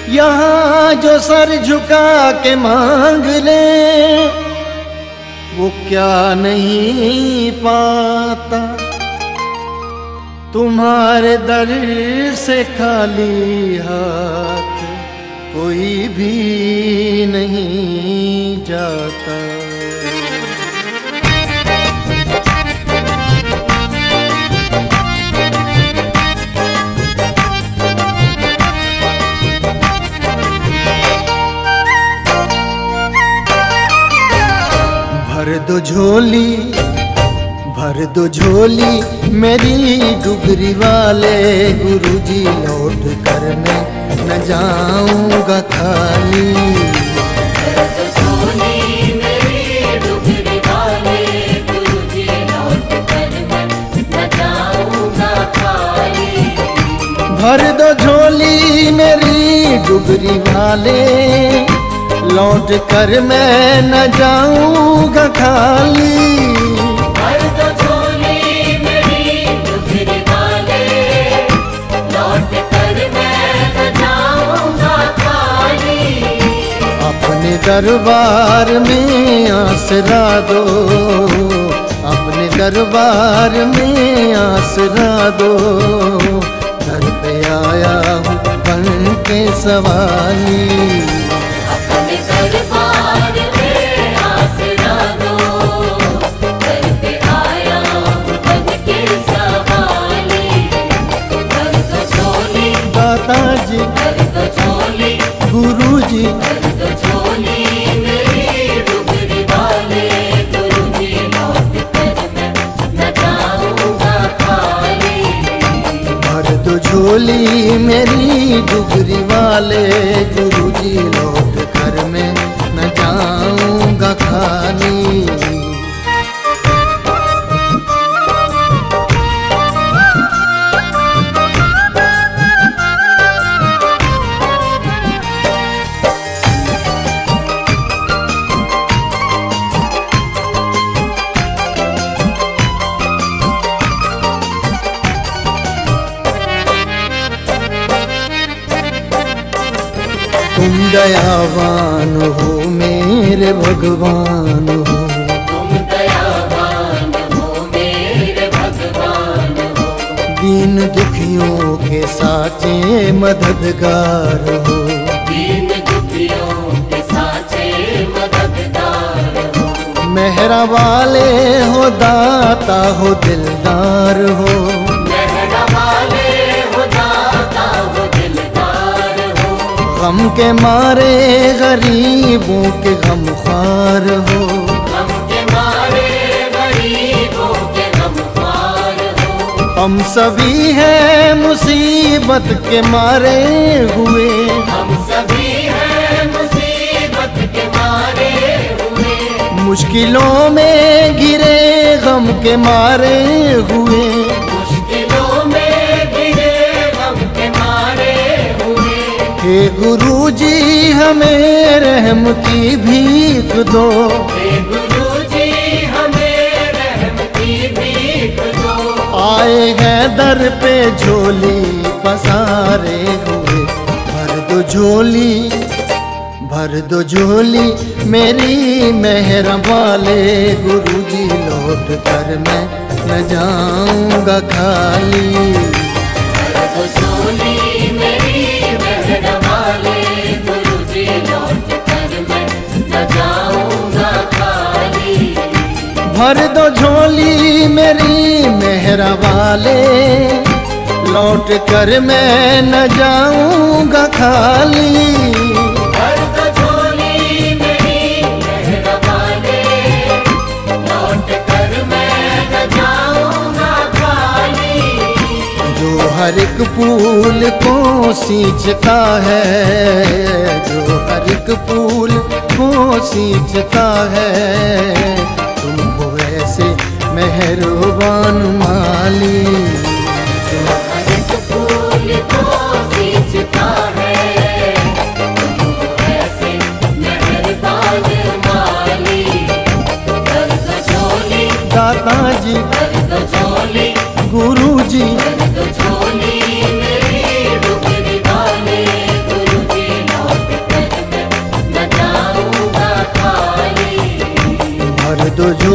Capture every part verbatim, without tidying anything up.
यहाँ जो सर झुका के मांग ले वो क्या नहीं पाता, तुम्हारे दर से खाली हाथ कोई भी नहीं जाता। भर दो झोली भर दो झोली मेरी डुगरी वाले, गुरुजी लौट कर मैं न जाऊंगा खाली। भर दो झोली मेरी डुगरी वाले, गुरुजी लौट कर मैं न जाऊंगा खाली। भर दो झोली मेरी डुगरी वाले, लौट कर मैं न जाऊंगा खाली। भर दो झोली मेरी डुगरी वाले, लौट कर मैं न जाऊंगा खाली। अपने दरबार में आसरा दो, अपने दरबार में आसरा दो, घर पे आया हूँ बन के सवाली। दरबार में आसरा दो, घर पे आया बन के सवाली। भर दो झोली दाता जी, भर दो झोली गुरु जी, भर दो झोली मेरी डुगरी वाले, गुरुजी लौट कर मैं न जाऊंगा खाली। भर दो झोली मेरी डुगरी वाले, गुरुजी लौट कर मैं न जाऊंगा खाली। तुम दयावान हो मेरे भगवान हो, तुम दयावान हो मेरे भगवान हो। दीन दुखियों के साचे मददगार हो, दीन दुखियों के साचे मददगार हो। मेहरा वाले हो दाता हो दिलदार हो, मेहरा वाले हो दाता हो दिलदार हो। गम के मारे गरीबों के गमख्वार हो, गम के मारे गरीबों के गमख्वार हो। हम सभी हैं मुसीबत के मारे हुए, हम सभी हैं मुसीबत के मारे हुए। मुश्किलों में घिरे गम के मारे हुए। मुश्किलों में घिरे गम के मारे हुए। हे गुरुजी हमें रहम की भीख दो, हे गुरुजी हमें रहम की भीख दो। आए हैं दर पे झोली पसारे हुए। भर दो झोली भर दो झोली मेरी मेहर वाले, गुरुजी लौट कर मैं न जाऊंगा खाली। भर दो झोली मेरी मेहर वाले, गुरुजी लौट कर मैं न जाऊंगा खाली। भर दो झोली मेरी मेहर वाले, लौट कर मैं न जाऊंगा खाली। भर दो झोली मेरी मेहर वाले, लौट कर मैं न जाऊंगा खाली। जो हर एक फूल को सींचता है, जो हर एक फूल को सींचता है, तुम हो ऐसे मेहरबान माली। हर एक फूल को सींचता है, तुम ऐसे मेहरबान माली। भर दो झोली दाता जी, भर दो झोली गुरु जी, भर दो झोली मेरी डुगरी वाले, गुरुजी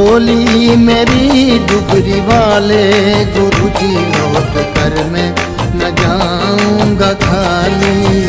झोली मेरी डुगरी वाले, गुरुजी लौट कर मैं न जाऊंगा खाली।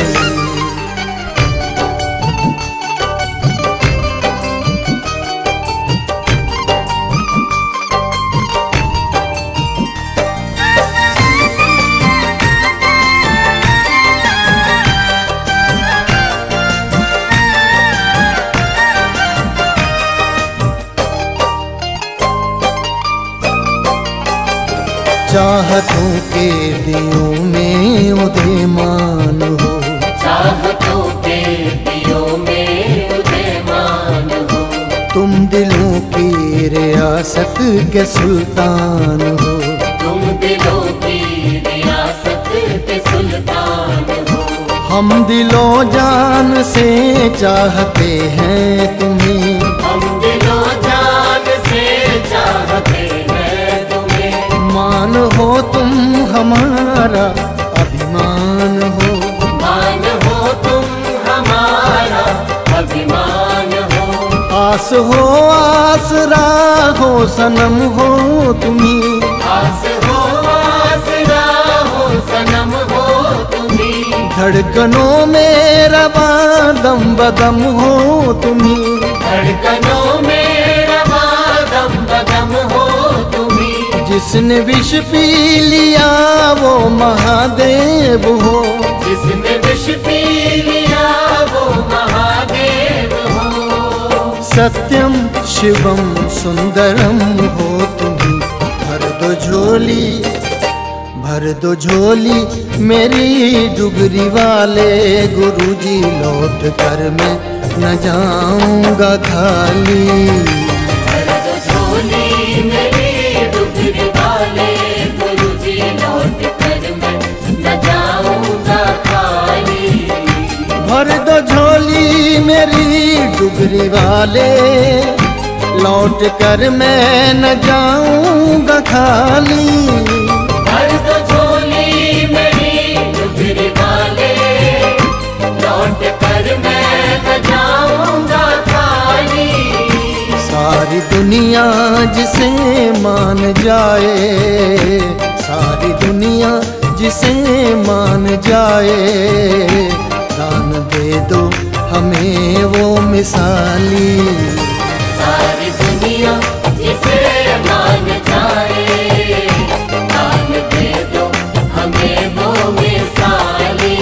चाहतों के दियों में उदयमान हो, चाहतों के दियों में उदयमान हो, तुम दिलों की रियासत के सुल्तान हो, तुम दिलों की रियासत के सुल्तान हो। हम दिलो जान से चाहते हैं तुम्हें, हम दिलो जान से चाहते हैं तुम्हें, मान हो तुम हमारा अभिमान हो, मान हो तुम हमारा अभिमान हो। आस हो आसरा हो सनम हो तुम्ही, आस हो आसरा हो सनम हो तुम्ही, धड़कनों में रवा दम बदम हो तुम्ही, धड़कनों में रवा दम बदम हो तुम्ही। जिसने विष पी लिया वो महादेव हो, जिसने विष पी लिया वो महादेव हो। सत्यम शिवम सुंदरम हो तुम्ही, भर दो झोली भर दो झोली मेरी डुगरी वाले, गुरुजी लौट कर मैं न जाऊंगा खाली। भर दो झोली मेरी डुगरी वाले, गुरुजी लौट कर मैं न जाऊंगा खाली। भर दो झोली मेरी डुगरी वाले, लौट कर मैं न जाऊंगा खाली। भर दो झोली मेरी डुगरी वाले, लौट कर मैं न जाऊंगा खाली। सारी दुनिया जिसे मान जाए, सारी दुनिया जिसे मान जाए, दान दे दो हमें वो मिसाली। सारी दुनिया जिसे मान जाए, दान दे दो हमें वो मिसाली।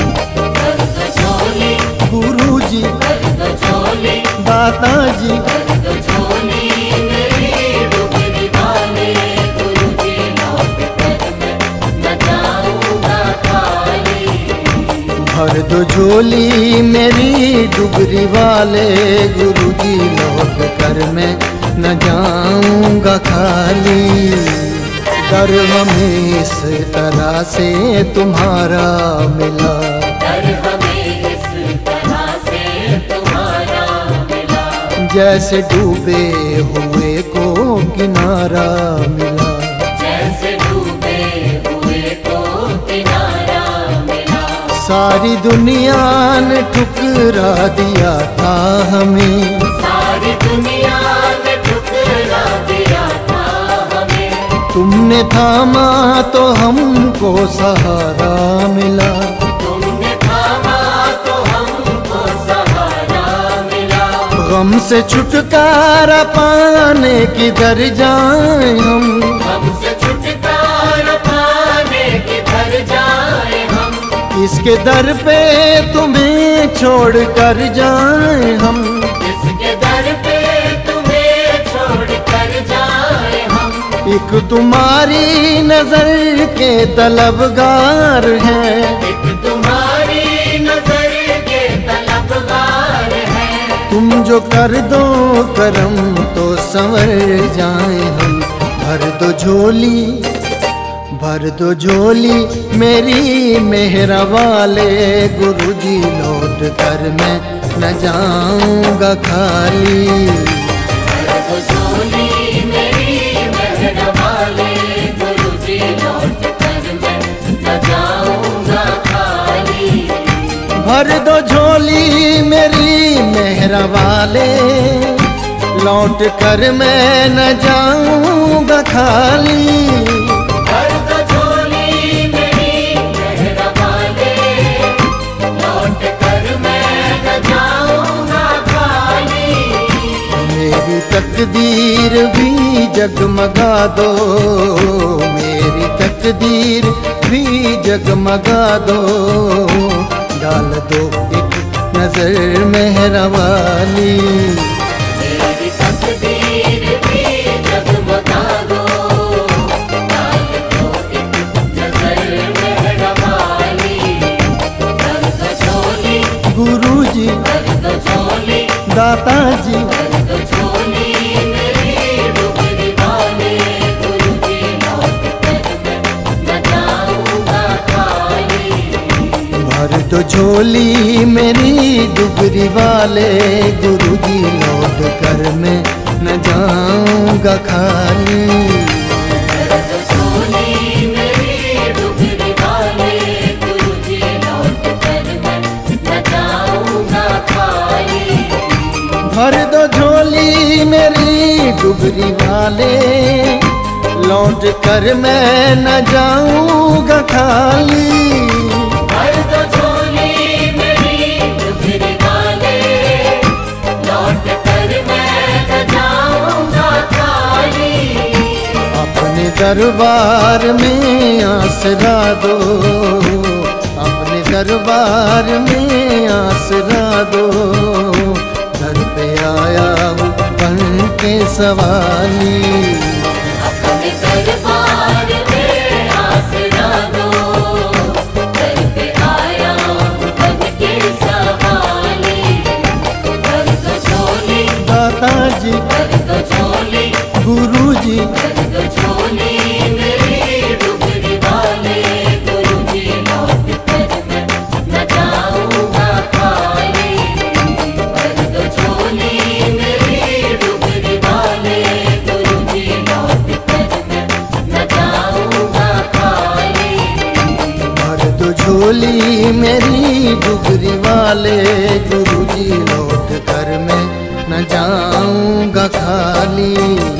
भर दो झोली गुरुजी भर दो झोली, दाता जी भर दो झोली मेरी डुगरी वाले, गुरुजी लौट कर मैं न जाऊंगा खाली। भर दो झोली मेरी डुगरी वाले, गुरुजी लौट कर मैं न जाऊंगा खाली। डर हमें इस तरह से तुम्हारा मिला, डर हमें इस तरह से तुम्हारा मिला, जैसे डूबे हुए को किनारा मिला, जैसे डूबे हुए को किनारा मिला। सारी दुनिया ने ठुकरा दिया था हमें, सारी दुनिया ने ठुकरा दिया था हमें, तुमने थामा तो हमको सहारा मिला। तुमने थामा तो हमको सहारा मिला। गम से छुटकारा पाने किधर जाएं हम, हमसे छुटकारा पाने किधर जाए हम, इसके दर पे तुम्हें छोड़ कर जाएं हम। इसके दर पे तुम्हें छोड़ कर जाए हम। एक तुम्हारी नजर के तलबगार हैं, एक तुम्हारी नजर के तलबगार हैं। तुम जो कर दो करम तो संवर जाएं हम। भर दो झोली भर दो झोली मेरी मेहरा वाले, गुरुजी लौट कर मैं न जाऊंगा खाली। भर दो झोली मेरी मेहरा वाले, गुरुजी लौट कर मैं न जाऊंगा खाली। भर दो झोली मेरी मेहरा वाले, लौट कर मैं न जाऊंगा खाली। भर दो झोली मेरी मेहर वाले, लौट कर मैं न जाऊंगा खाली। मेरी तकदीर भी जगमगा दो, मेरी तकदीर भी जगमगा दो। डाल दो एक नजर मेहर वाली, मेरी तकदीर भी जगमगा दो। डाल दो एक नजर मेहर वाली। भर दो झोली गुरुजी भर दो झोली, दाता जी भर दो झोली मेरी डुगरी वाले। गुरुजी लौट कर मैं न जाऊंगा खाली। भर दो झोली मेरी डुगरी वाले, गुरुजी लौट कर मैं न जाऊंगा खाली। भर दो झोली मेरी डुगरी वाले, गुरुजी लौट कर मैं न जाऊंगा खाली। भर दो झोली मेरी डुगरी वाले, लौट कर मैं न जाऊंगा खाली। भर दो झोली मेरी डुगरी वाले, लौट कर मैं न जाऊंगा खाली। अपने दरबार में आसरा दो, अपने दरबार में आसरा दो। दर पे आया हूँ बन के सवाली। अपने दरबार में आसरा दो, दर पे आया हूँ बन के सवाली। भर दो झोली दाता जी भर दो झोली, गुरुजी भर दो झोली मेरी डुगरी वाले। गुरुजी लौट कर मैं न जाऊंगा खाली। भर दो झोली मेरी डुगरी वाले, गुरुजी लौट कर मैं न जाऊंगा खाली। भर दो झोली मेरी डुगरी वाले, गुरुजी लौट कर मैं न जाऊंगा खाली।